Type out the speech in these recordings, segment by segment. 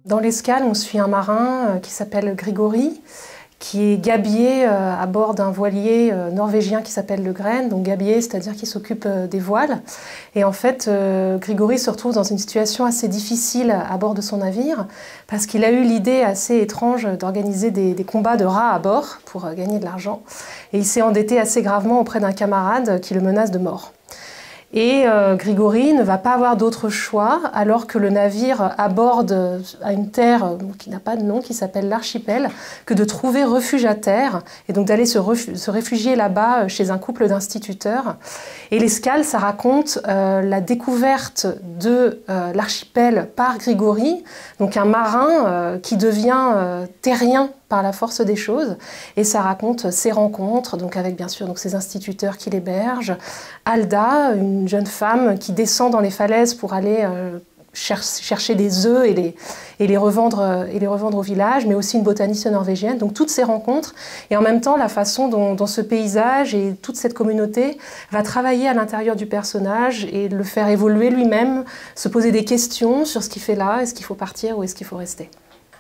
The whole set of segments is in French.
Dans l'escale, on suit un marin qui s'appelle Grigori, qui est gabier à bord d'un voilier norvégien qui s'appelle le Gren. Donc gabier, c'est-à-dire qu'il s'occupe des voiles. Et en fait, Grigori se retrouve dans une situation assez difficile à bord de son navire, parce qu'il a eu l'idée assez étrange d'organiser des combats de rats à bord pour gagner de l'argent. Et il s'est endetté assez gravement auprès d'un camarade qui le menace de mort. Et Grigori ne va pas avoir d'autre choix alors que le navire aborde à une terre qui n'a pas de nom, qui s'appelle l'Archipel, que de trouver refuge à terre et donc d'aller se réfugier là-bas chez un couple d'instituteurs. Et l'escale, ça raconte la découverte de l'Archipel par Grigori, donc un marin qui devient terrien par la force des choses, et ça raconte ses rencontres, donc avec bien sûr donc ces instituteurs qui l'hébergent, Alda, une jeune femme qui descend dans les falaises pour aller chercher des œufs et les revendre au village, mais aussi une botaniste norvégienne, donc toutes ces rencontres, et en même temps la façon dont ce paysage et toute cette communauté va travailler à l'intérieur du personnage et le faire évoluer lui-même, se poser des questions sur ce qu'il fait là, est-ce qu'il faut partir ou est-ce qu'il faut rester.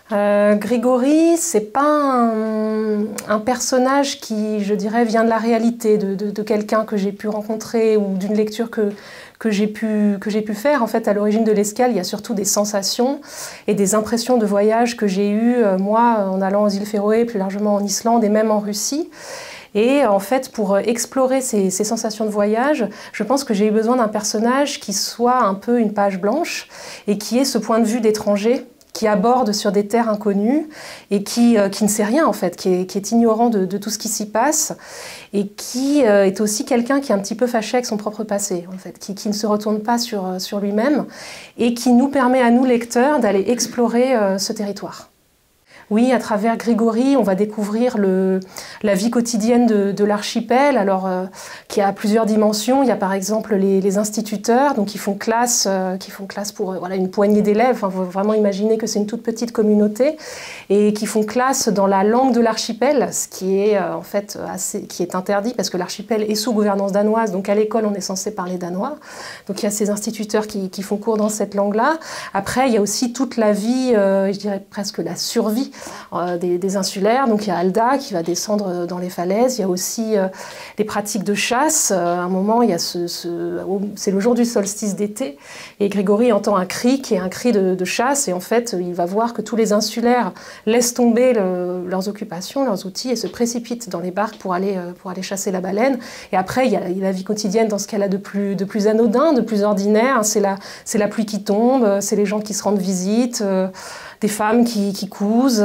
Grigori, c'est pas un personnage qui, je dirais, vient de la réalité, de quelqu'un que j'ai pu rencontrer ou d'une lecture que j'ai pu faire. En fait, à l'origine de l'escale, il y a surtout des sensations et des impressions de voyage que j'ai eues, moi, en allant aux îles Féroé, plus largement en Islande et même en Russie. Et en fait, pour explorer ces sensations de voyage, je pense que j'ai eu besoin d'un personnage qui soit un peu une page blanche et qui ait ce point de vue d'étranger, qui aborde sur des terres inconnues et qui ne sait rien en fait, qui est ignorant de tout ce qui s'y passe et qui est aussi quelqu'un qui est un petit peu fâché avec son propre passé en fait, qui ne se retourne pas sur lui-même et qui nous permet à nous lecteurs d'aller explorer ce territoire. Oui, à travers Grigori, on va découvrir la vie quotidienne de l'archipel, alors qui a plusieurs dimensions. Il y a par exemple les instituteurs, donc qui font classe pour voilà, une poignée d'élèves. Enfin, faut vraiment imaginer que c'est une toute petite communauté et qui font classe dans la langue de l'archipel, ce qui est en fait qui est interdit parce que l'archipel est sous gouvernance danoise. Donc à l'école, on est censé parler danois. Donc il y a ces instituteurs qui font cours dans cette langue-là. Après, il y a aussi toute la vie, je dirais presque la survie des insulaires. Donc il y a Alda qui va descendre dans les falaises. Il y a aussi des pratiques de chasse. À un moment, il y a c'est le jour du solstice d'été et Grigori entend un cri qui est un cri de chasse et en fait, il va voir que tous les insulaires laissent tomber leurs occupations, leurs outils et se précipitent dans les barques pour aller chasser la baleine. Et après, il y a la vie quotidienne dans ce qu'elle a de plus anodin, de plus ordinaire. C'est la pluie qui tombe, c'est les gens qui se rendent visite, des femmes qui cousent,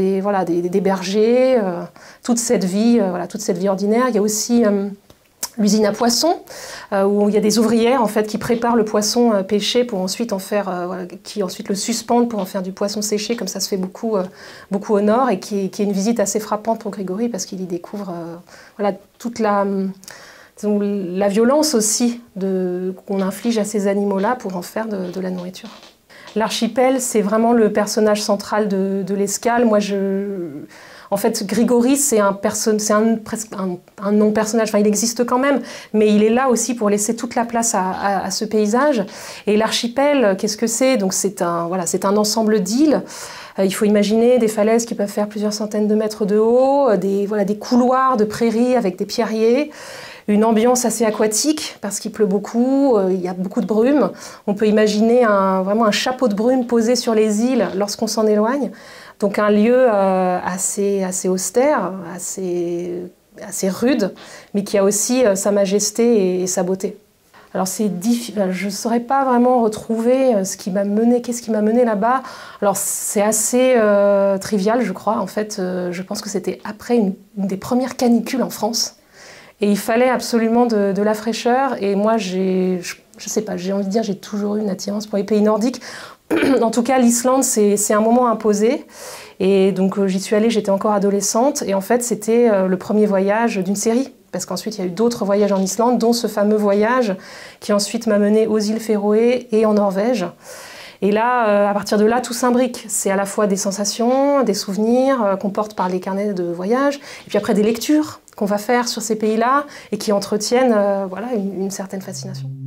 des bergers, toute cette vie ordinaire. Il y a aussi l'usine à poissons, où il y a des ouvrières en fait, qui préparent le poisson pêché pour ensuite en faire, qui ensuite le suspendent pour en faire du poisson séché, comme ça se fait beaucoup au nord, et qui est une visite assez frappante pour Grigori parce qu'il y découvre toute la violence aussi qu'on inflige à ces animaux-là pour en faire de la nourriture. L'archipel, c'est vraiment le personnage central de l'escale. Moi, en fait, Grigori, c'est presque un non-personnage. Enfin, il existe quand même, mais il est là aussi pour laisser toute la place à ce paysage. Et l'archipel, qu'est-ce que c'est? Donc, c'est un ensemble d'îles. Il faut imaginer des falaises qui peuvent faire plusieurs centaines de mètres de haut, des couloirs de prairies avec des pierriers. Une ambiance assez aquatique parce qu'il pleut beaucoup, il y a beaucoup de brume. On peut imaginer vraiment un chapeau de brume posé sur les îles lorsqu'on s'en éloigne. Donc un lieu assez austère, assez rude, mais qui a aussi sa majesté et sa beauté. Alors c'est difficile, je ne saurais pas vraiment retrouver qu'est-ce qui m'a mené là-bas. Alors c'est assez trivial, je crois. En fait, je pense que c'était après une des premières canicules en France. Et il fallait absolument de la fraîcheur. Et moi, je sais pas, j'ai envie de dire, j'ai toujours eu une attirance pour les pays nordiques. En tout cas, l'Islande, c'est un moment imposé. Et donc, j'y suis allée, j'étais encore adolescente. Et en fait, c'était le premier voyage d'une série. Parce qu'ensuite, il y a eu d'autres voyages en Islande, dont ce fameux voyage qui ensuite m'a menée aux îles Féroé et en Norvège. Et là, à partir de là, tout s'imbrique. C'est à la fois des sensations, des souvenirs qu'on porte par les carnets de voyage, et puis après des lectures qu'on va faire sur ces pays-là et qui entretiennent une certaine fascination.